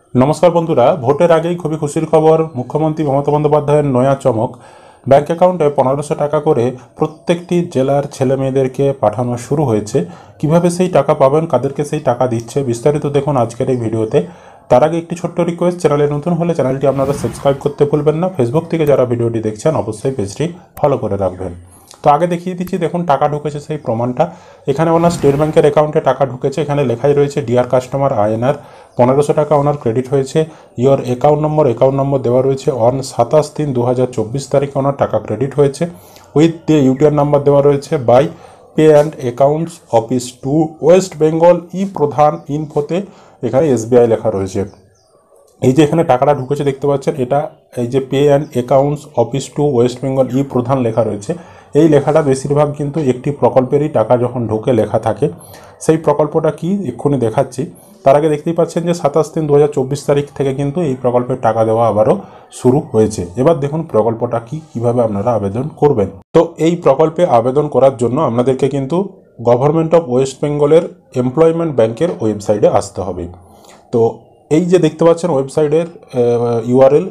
नमस्कार बंधुरा भोटर आगे खूब खुशिर खबर मुख्यमंत्री ममता बंदोपाध्याय नया चमक बैंक अ্যাকাউন্টে 1500 টাকা করে প্রত্যেকটি জেলার ছেলেমেয়েদেরকে পাঠানো শুরু হয়েছে। কিভাবে সেই টাকা পাবেন, কাদেরকে সেই টাকা দিচ্ছে, বিস্তারিত দেখুন আজকের এই ভিডিওতে। তার আগে একটি ছোট্ট রিকোয়েস্ট, চ্যানেলে নতুন হলে চ্যানেলটি আপনারা সাবস্ক্রাইব করতে ভুলবেন না। ফেসবুক থেকে যারা ভিডিওটি দেখছেন অবশ্যই পেজটি ফলো করে রাখবেন। তো আগে দেখিয়ে দিচ্ছি, দেখুন টাকা ঢুকেছে সেই প্রমাণটা। এখানে ওনার স্টেট ব্যাংকের অ্যাকাউন্টে টাকা ঢুকেছে। এখানে লেখাই রয়েছে ডিয়ার কাস্টমার আইএনআর 1500 টাকা ওনার ক্রেডিট হয়েছে। ইয়োর অ্যাকাউন্ট নম্বর দেওয়া রয়েছে। অন 27/3/2024 তারিখে ওনার টাকা ক্রেডিট হয়েছে। উইথ দিয়ে ইউটিআর নাম্বার দেওয়া রয়েছে। By pay and accounts office to West Bengal e Pradhan ইনফোতে এখানে এসবিআই লেখা রয়েছে। এই যে এখানে টাকাটা ঢুকেছে দেখতে পাচ্ছেন, এটা এই যে pay and accounts office to West Bengal e Pradhan লেখা রয়েছে। এই লেখাটা বেশিরভাগ কিন্তু একটি প্রকল্পেরই টাকা যখন ঢোকে লেখা থাকে। সেই প্রকল্পটা কি এক্ষুনি দেখাচ্ছি। তার আগে দেখতেই পাচ্ছেন যে 27/3/2024 তারিখ থেকে কিন্তু এই প্রকল্পের টাকা দেওয়া আবারও শুরু হয়েছে। এবার দেখুন প্রকল্পটা কি, কিভাবে আপনারা আবেদন করবেন। তো এই প্রকল্পে আবেদন করার জন্য আপনাদেরকে কিন্তু গভর্নমেন্ট অফ ওয়েস্ট বেঙ্গলের এমপ্লয়মেন্ট ব্যাংকের ওয়েবসাইটে আসতে হবে। তো এই যে দেখতে পাচ্ছেন ওয়েবসাইটের ইউআরএল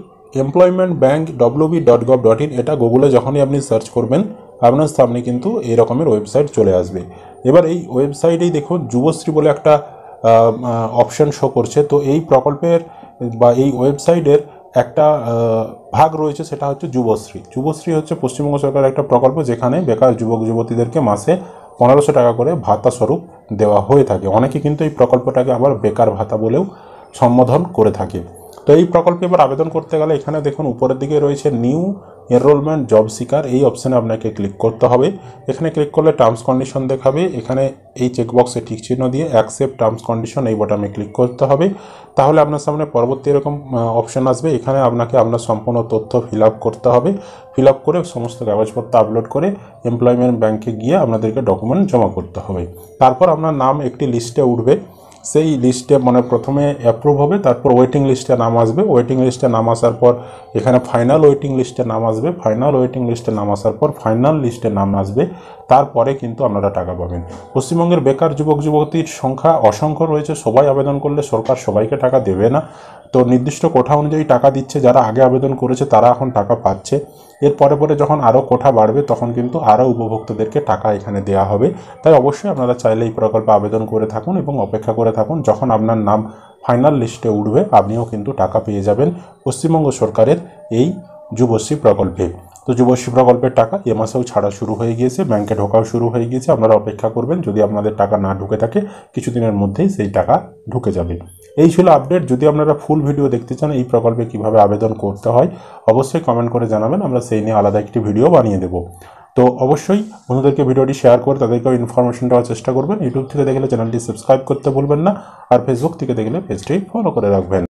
employmentbank.wb.gov.in, এটা গুগলে যখনই আপনি সার্চ করবেন আপনার সামনে কিন্তু এই রকমের ওয়েবসাইট চলে আসবে। এবার এই ওয়েবসাইটেই দেখুন যুবশ্রী বলে একটা অপশন শো করছে। তো এই প্রকল্পের বা এই ওয়েবসাইটের একটা ভাগ রয়েছে, সেটা হচ্ছে যুবশ্রী। যুবশ্রী হচ্ছে পশ্চিমবঙ্গ সরকারের একটা প্রকল্প, যেখানে বেকার যুবক যুবতীদেরকে মাসে 1500 টাকা করে ভাতা স্বরূপ দেওয়া হয়ে থাকে। অনেকে কিন্তু এই প্রকল্পটাকে আবার বেকার ভাতা বলেও সম্বোধন করে থাকে। তো এই প্রকল্পে এবার আবেদন করতে গেলে এখানে দেখুন উপরের দিকে রয়েছে নিউ এনরোলমেন্ট জব সিকার, এই অপশানে আপনাকে ক্লিক করতে হবে। এখানে ক্লিক করলে টার্মস কন্ডিশন দেখাবে। এখানে এই চেকবক্সে টিক চিহ্ন দিয়ে অ্যাকসেপ্ট টার্মস কন্ডিশন এই বাটনে ক্লিক করতে হবে। তাহলে আপনার সামনে পরবর্তী এরকম অপশান আসবে। এখানে আপনাকে আপনার সম্পূর্ণ তথ্য ফিল আপ করতে হবে। ফিল আপ করে সমস্ত কাগজপত্র আপলোড করে এমপ্লয়মেন্ট ব্যাংকে গিয়ে আপনাদেরকে ডকুমেন্ট জমা করতে হবে। তারপর আপনার নাম একটি লিস্টে উঠবে। সেই লিস্টে মানে প্রথমে অ্যাপ্রুভ হবে, তারপর ওয়েটিং লিস্টে নাম আসবে। ওয়েটিং লিস্টে নাম আসার পর এখানে ফাইনাল ওয়েটিং লিস্টে নাম আসবে। ফাইনাল ওয়েটিং লিস্টে নাম আসার পর ফাইনাল লিস্টে নাম আসবে। তারপরে কিন্তু আপনারা টাকা পাবেন। পশ্চিমবঙ্গের বেকার যুবক যুবতীর সংখ্যা অসংখ্য রয়েছে। সবাই আবেদন করলে সরকার সবাইকে টাকা দেবে না। তো নির্দিষ্ট কোঠা অনুযায়ী টাকা দিচ্ছে। যারা আগে আবেদন করেছে তারা এখন টাকা পাচ্ছে। এর পরে যখন আরও কোঠা বাড়বে তখন কিন্তু আরও উপভোক্তাদেরকে টাকা এখানে দেওয়া হবে। তাই অবশ্যই আপনারা চাইলে এই প্রকল্পে আবেদন করে থাকুন এবং অপেক্ষা করে থাকুন। যখন আপনার নাম ফাইনাল লিস্টে উঠবে আপনিও কিন্তু টাকা পেয়ে যাবেন পশ্চিমবঙ্গ সরকারের এই যুবশ্রী প্রকল্পে। তো যুবশ্রী প্রকল্পের টাকা এ মাসেও ছাড়া শুরু হয়ে গিয়েছে, ব্যাংকে ঢোকাও শুরু হয়ে গিয়েছে। আপনারা অপেক্ষা করবেন, যদি আপনাদের টাকা না ঢুকে থাকে কিছুদিনের মধ্যেই সেই টাকা ঢুকে যাবে। এই ছিল আপডেট। যদি আপনারা ফুল ভিডিও দেখতে চান এই প্রকল্পে কিভাবে আবেদন করতে হয় অবশ্যই কমেন্ট করে জানাবেন, আমরা সেই নিয়ে আলাদা একটি ভিডিও বানিয়ে দেবো। তো অবশ্যই বন্ধুদেরকে ভিডিওটি শেয়ার করে তাদেরকেও ইনফরমেশন দেওয়ার চেষ্টা করবেন। ইউটিউব থেকে দেখলে চ্যানেলটি সাবস্ক্রাইব করতে ভুলবেন না, আর ফেসবুক থেকে দেখলে পেজটি ফলো করে রাখবেন।